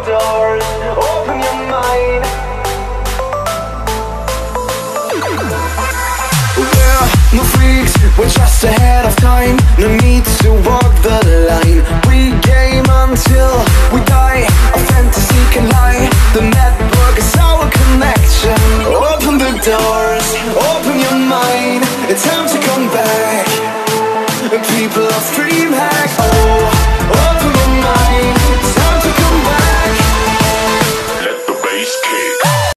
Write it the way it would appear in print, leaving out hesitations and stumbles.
doors, open your mind. We're no freaks, we're just ahead of time. No need to walk the line. We game until we die. A fantasy can lie. The network is our connection. Open the doors, open your mind. It's time to come back. People of DreamHack. Oh.